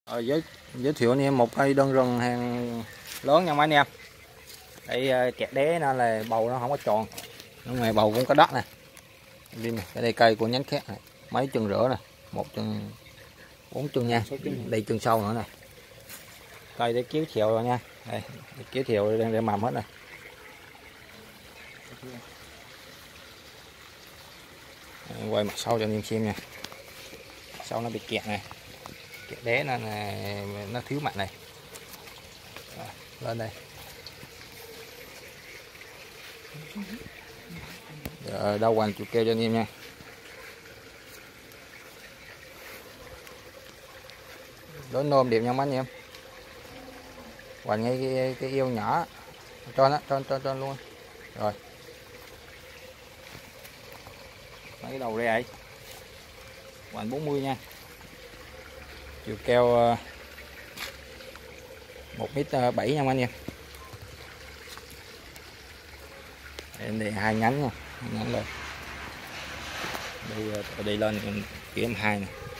Giới thiệu anh em một cây đơn rừng hàng lớn nha mấy anh em. Đây kẹt đế nên là bầu nó không có tròn, nhưng mà bầu cũng có đất nè. Cái đây cây của nhánh khác này, mấy chân rửa nè, 1 chân 4 chân nha, đây chân sâu nữa nè. Cây để kéo thèo rồi nha, đây kéo thèo đang để mầm hết nè. Quay mặt sau cho anh em xem nha. Sau nó bị kẹt này, kẹt đế nên nó thiếu mặt này. Lên đây. Rồi, đâu hoành chịu keo cho anh em nha. Đối nôm đẹp nha mấy anh em. Hoành ngay cái yêu nhỏ trên luôn. Rồi. Mấy cái đầu đây ấy. Hoành 40 nha. Chiều keo 1m7 nha mấy anh em. Đây 2 nhánh nha, 2 nhánh lên. Đây lên kiếm 2 nè.